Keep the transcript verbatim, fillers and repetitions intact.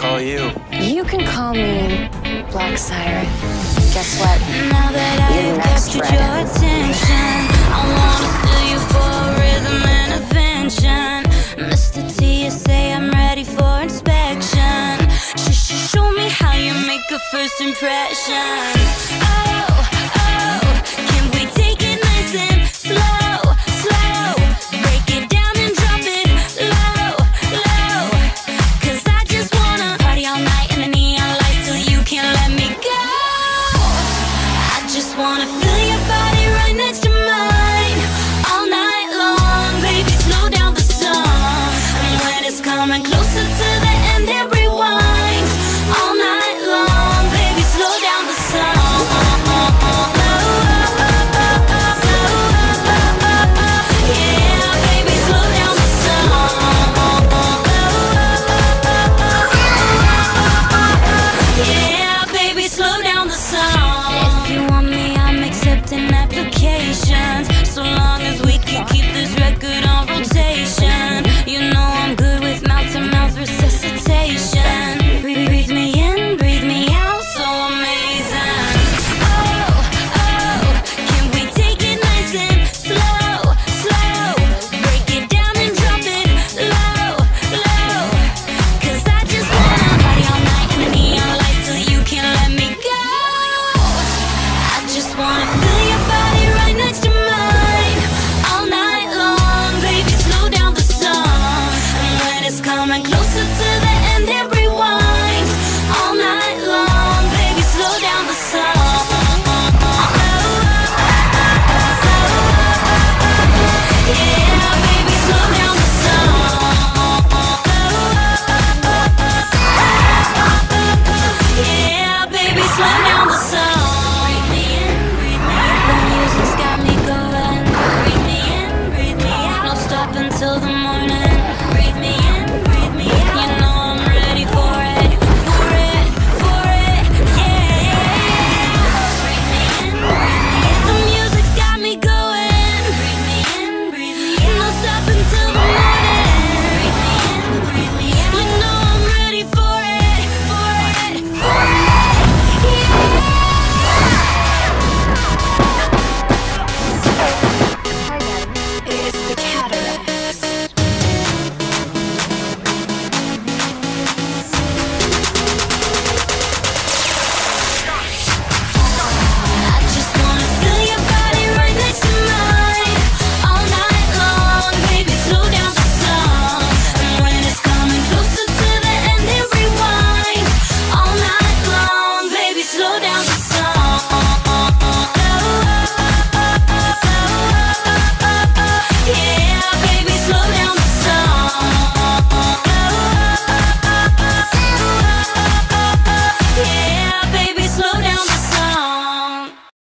call you? You can call me Black Siren. Guess what? Now that I've captured your attention, I wanna steal you for a rhythm intervention. Mister T, you say I'm ready for inspection. Sh sh show me how you make a first impression. Oh, oh, can we take it nice and slow, slow? Break it down and drop it low, low. Cause I just wanna party all night in the neon lights till you can't let me go. I just wanna feel your body right next to mine all night long. Baby, slow down the song, and when it's coming closer to the end, hit rewind. All night long, baby, slow down the song. Yeah, baby, slow down the song. Yeah, baby, slow down the song. If you want me, I'm accepting applications, so long as we can keep this record on rotation. You know I'm good with mouth-to-mouth resuscitation. Breathe me in, breathe me out, so amazing. Oh, oh, can we take it nice and slow, slow? Break it down and drop it low, low. Cause I just wanna party all night in the neon lights till you can't let me go. I just wanna feel your body right next to mine all night long. Baby, slow down the song, and when it's coming closer to the end, hit rewind. All night long, baby, slow down the song. Yeah, baby, slow down the song. Yeah, baby, slow down the song. Breathe me in, breathe me out. The music's got me going. Breathe me in, breathe me out. No stop until the morning.